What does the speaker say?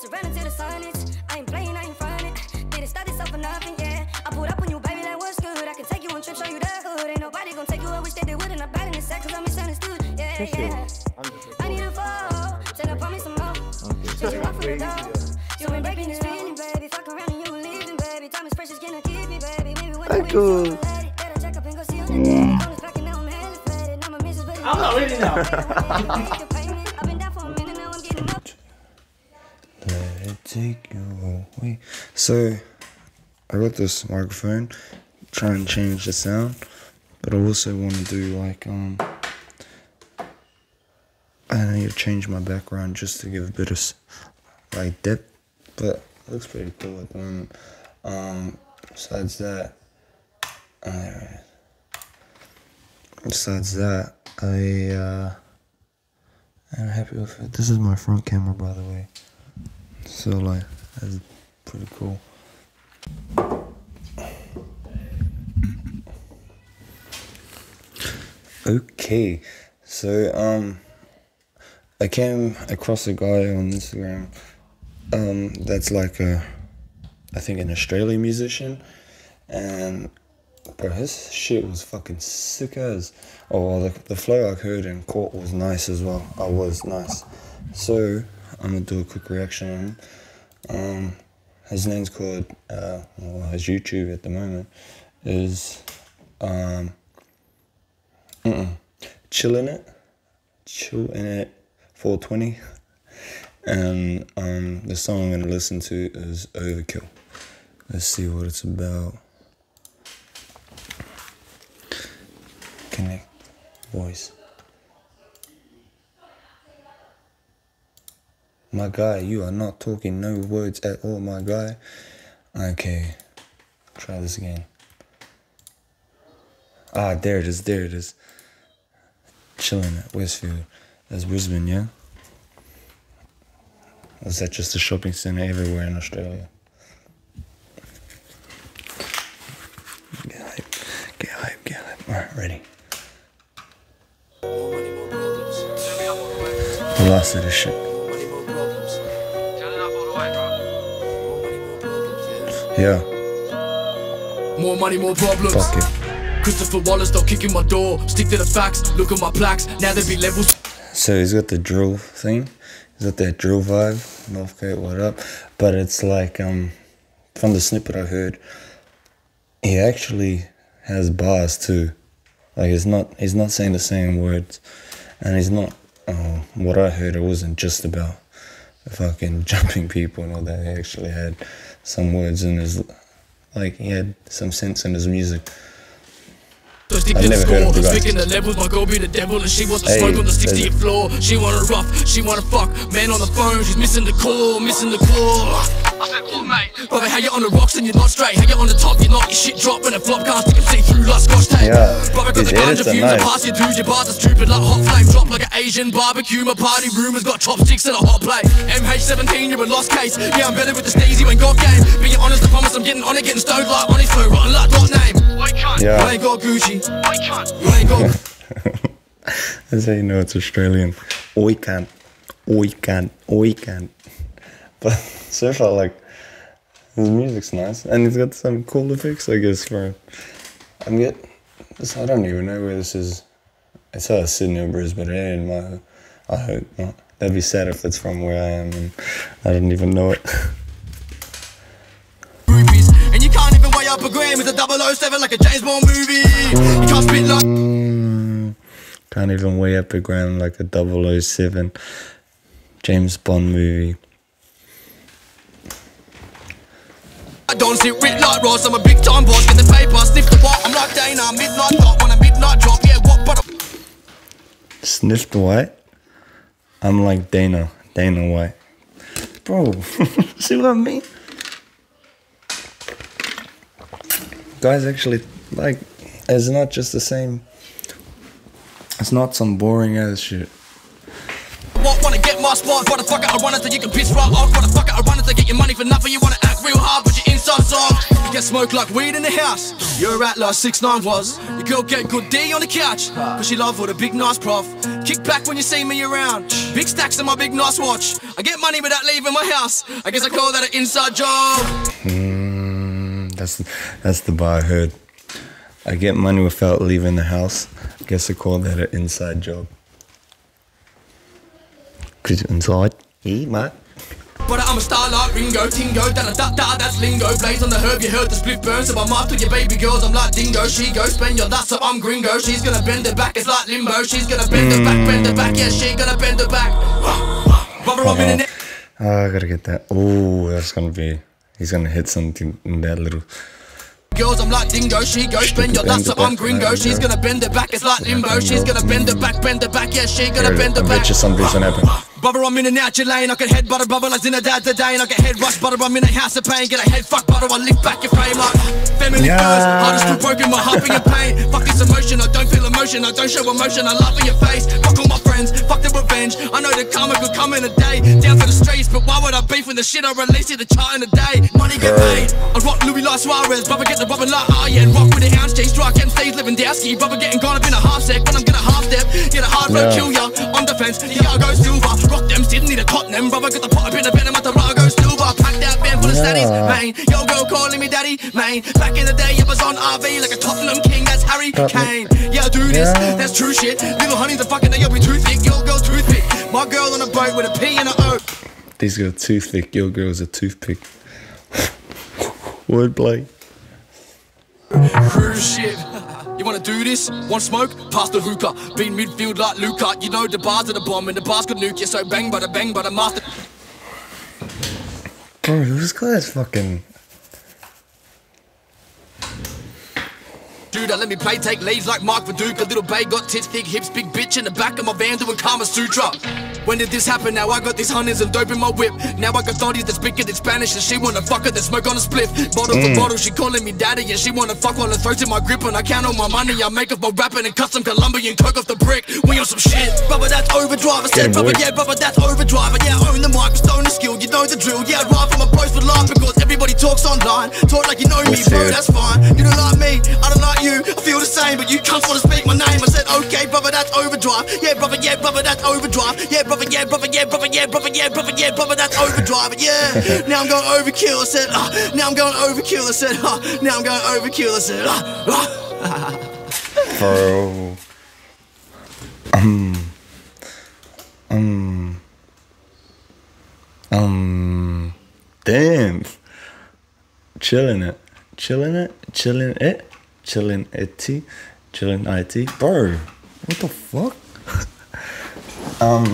surrender to the silence. I ain't playing, I ain't fronting. Didn't start this up for nothing, yeah. I pulled up on you, baby, that was good. I can take you on trips, show you the hood. Ain't nobody gonna take you, I wish they did. Wouldn't I bad in the sack, cause I'm misunderstood. Yeah, yeah. I need a fall, tell her, promise some more. Change you up for the door. You ain't breaking this feeling, baby. Fuck around and you leaving, baby. Time is precious, can I keep me, baby? Maybe when you better check up and go see your daddy. Phone is back and now I'm hella faded. Now my missus, but I'm not ready now. I've been down for a minute, now I'm getting up. Let it take you away. So I got this microphone, try and change the sound, but I also want to do like I need to change my background just to give a bit of like depth, but it looks pretty cool at the moment. Besides that, I'm happy with it. This is my front camera, by the way. So like, that's pretty cool. Okay, so I came across a guy on Instagram. That's like I think an Australian musician, and bro, his shit was fucking sick as. Oh, well, the flow I heard in court was nice as well. I was nice. So I'm gonna do a quick reaction on him. His name's called well, his YouTube at the moment is ChillinIT 420, and the song I'm gonna listen to is Overkill. Let's see what it's about. Connect voice. My guy, you are not talking no words at all, my guy. Okay, try this again. Ah, there it is, there it is. ChillinIT, Westfield. That's Brisbane, yeah? Or is that just a shopping centre everywhere in Australia? Get hype, get hype, get hype. Alright, ready. The last of this shit. Yeah. More money, more problems. Fuck it. Christopher Wallace, don't kick in my door. Stick to the facts, look at my plaques. Now there be levels. So he's got the drill thing. He's got that drill vibe. Northcote, what up? But it's like, from the snippet I heard, he actually has bars too. Like he's not saying the same words, and he's not. What I heard, it wasn't just about fucking jumping people and all that. He actually had some words in his, like he had some sense in his music. So stick to the score, speaking the levels, my girl be the devil and she wants to smoke on the 60th floor. She want to rough, she want to fuck, man on the phone, she's missing the core, missing the core. I said, oh mate, brother, how you on the rocks and you're not straight, how you on the top, you're not, your shit drop and a flop can't stick and see through like scotch tape. Brother, got the ganja fumes, I pass your dudes, your bars are stupid like hot flame, drop like an Asian barbecue, my party room has got chopsticks and a hot plate. MH17, you're a lost case, yeah I'm better with the steezy when God game. Being honest, I promise I'm getting on it, getting stoned like on his phone, rotten like dot name. Yeah. You ain't got Gucci. You ain't got. That's how you know it's Australian. Oi can't. Oi can't. Oi can't. But so far, like, his music's nice, and he's got some cool effects, I guess. For I don't even know where this is. It's either Sydney or Brisbane. I hope not. That'd be sad if it's from where I am, and I didn't even know it. And you can't even weigh up a gram with a 007 like a James Bond movie. You can't spit like. Can't even weigh up a gram like a 007 James Bond movie. I don't sit writ like Ross, I'm a big time boss. Get the paper, sniff the what? I'm like Dana, midnight dot on a midnight drop. Yeah, what? But Sniff the what? I'm like Dana White. Bro, see what I mean? Guys actually, like, it's not just the same. It's not some boring ass shit. What, wanna get my spot? What the fuck, I run it so you can piss right off. What the fuck, I run it to get your money for nothing. You wanna act real hard, but your inside soft. You get smoked like weed in the house. You're at like 6'9" was. Your girl get good D on the couch, cause she love all the big nice prof. Kick back when you see me around. Big stacks on my big nice watch. I get money without leaving my house. I guess I call that an inside job. That's the bar I heard. I get money without leaving the house. I guess I call that an inside job. Cause inside, yeah, mate. But I'm a star like Ringo, Tingo, da-da-da-da, that's lingo. Blaze on the herb, you heard the split burn. So I'm after your baby girls, I'm like dingo. She goes, spend your dust, so I'm gringo. She's gonna bend her back, it's like limbo. She's gonna bend her back, yeah, she gonna bend her back. I gotta get that. Oh, that's gonna be, he's gonna hit something in that little. Girls, I'm like dingo, she goes, spend your dust, so I'm gringo. She's gonna bend her back, it's like limbo. She's gonna bend her back, yeah, she gonna bend her back. I bet you something's gonna happen. Brother, I'm in and out your lane. I can head butter, brother, like in a dad today. And I can head rush, butter, I'm in a house of pain. Get a head fuck, butter, I lift back your fame like family first. Heart is still broken, my heart being pain. Fuck this emotion, I don't feel emotion. I don't show emotion, I laugh in your face. Fuck all my friends, fuck the revenge. I know the karma could come in a day. Down for the streets, but why would I beef when the shit I release in the chart in a day? Money get paid. I rock Louis like Suarez, brother, get the rubbing like yeah. And rock with the ounce G, strike MCs, living Dowski. Brother getting gone up in a half sec, but I'm gonna half step. Get a hard road, kill ya. On defense, Thiago Silva. Rock them, Sydney to Tottenham. Brother, get the pot up in a venom at the Rago Silva. Packed out band full of studies, man. Yo, girl calling me daddy, man. Back in the day, I was on RV like a Tottenham king, that's Harry Kane. Yeah, I do this, that's true shit. Little honey's a fucking day, you'll be too thick. Your girl toothpick. My girl on a boat with a P and a O. These girls toothpick, your girl's a toothpick. Wordplay. Cruise shit. You wanna do this? Want smoke? Pass the hookah. Been midfield like Luca. You know the bars are the bomb and the bars could nuke you. So bang by the master. Bro, this guy's fucking. Dude, let me play, take leads like Mark Viduka. Little bae got tits, thick hips, big bitch in the back of my van doing Kama Sutra. When did this happen? Now I got these honeys and dope in my whip. Now I got thotties that speak it in Spanish and she wanna fuck her, that smoke on a spliff. Bottle for bottle, she calling me daddy and she wanna fuck while her throat's in my grip. And I count all my money, I make up my rapping and cut some Colombian coke off the brick. We on some shit, brother, that's overdrive. I said, brother, yeah, brother, that's overdrive. Yeah, I own the mic, stone the skill, you know the drill. Yeah, I ride from a post for life because everybody talks online. Talk like you know me, bro, that's fine. You don't like me, I don't like you. I feel the same, but you cunts wanna speak my name. I said, okay, brother, that's overdrive. Yeah, brother, that's overdrive. Yeah, brother, yeah, brother, yeah, brother, yeah, brother, yeah, brother, yeah, brother, that's overdrive. Yeah, now I'm going overkill. I said, now I'm going overkill. I said, now I'm going overkill. I said, Bro. Damn. ChillinIT, bro. What the fuck?